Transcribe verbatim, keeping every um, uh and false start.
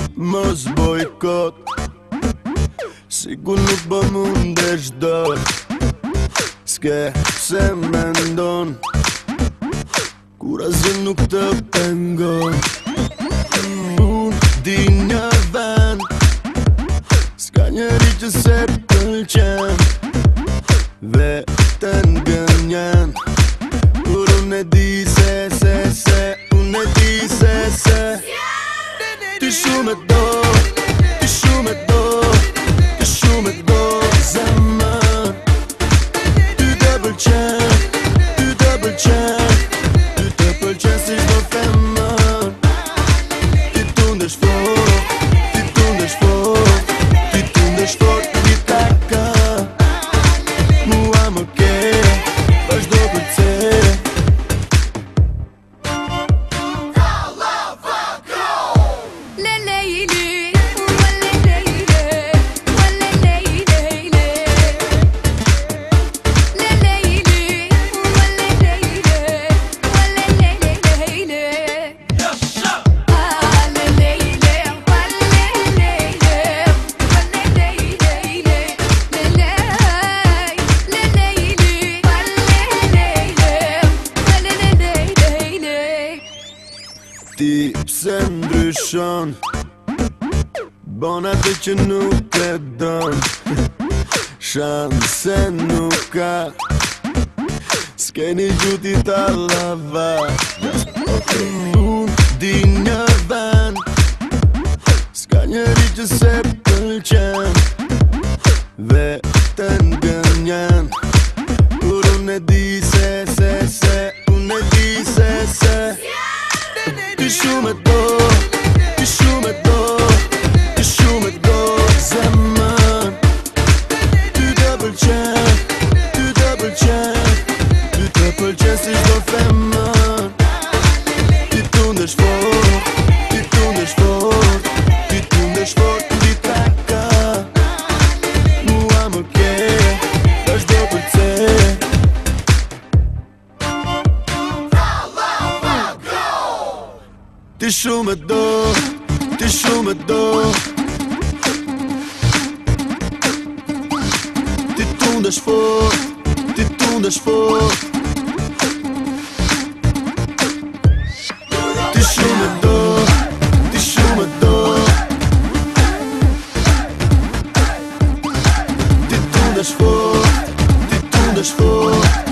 mos bojkot, sigur nuk bë mundesh dot. S'ke se mendon kur asgjë nuk të pengon. Unë di një vend, s'ka njeri që se pëlqen, vetën gënjen. Kur unë e di se, se, se, unë e di se, se ti shumë e do, ti shumë e do, ti shumë e do zemër. Ty të pëlqen, ty të pëlqen, ty të pëlqen si çdo femër. Ti tundesh fort, ti tundesh fort, ti tundesh fort ti taka. Mua më ke, vazhdo përce. Tallava go! Le lejli, wale lejle, wale lejle. Le lejli, wale lejle, wale lejle. Yaşa! Ah, le lejle, wale lejle, wale lejle. Le lej, le lejli, wale lejle, wale lejle. Ti pse ndryshon, bon atë që nuk e don. Shanse nuk ka, s'keni gjuti Tallava. Unë di një vend, s'ka njeri që se pëlqen, vetën gënjen. Kur unë e di se, se, se, unë e di se, se ti shumë e do, ti shumë e do, ti shumë e do zemër. Ty të pëlqen, ty të pëlqen, ty të pëlqen si çdo femër. Ti tundesh fort, ti tundesh fort, ti tundesh fort ti taka. Mua më ke, vazhdo përce. Tallava go! Ti shumë e do, ti shumë e do, ti tundesh fort, ti tundesh fort. Ti shumë e do, ti shumë e do, ti tundesh fort, ti tundesh fort.